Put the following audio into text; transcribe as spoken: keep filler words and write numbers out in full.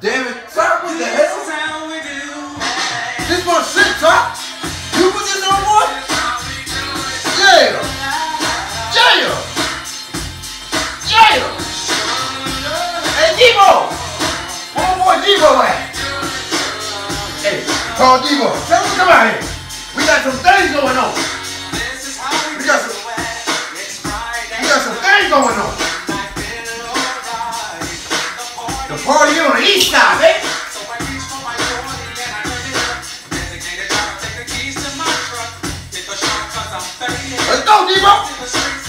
Damn it, Top, what the hell? This one shit, Top. You put this on, boy? Yeah. Yeah. Yeah. Hey, Devo. Where my boy Devo at? Hey, call Devo. Tell him to come out here. We got some things going on. We got some, we got some things going on. The party on the east side, baby. Let's go, Devo.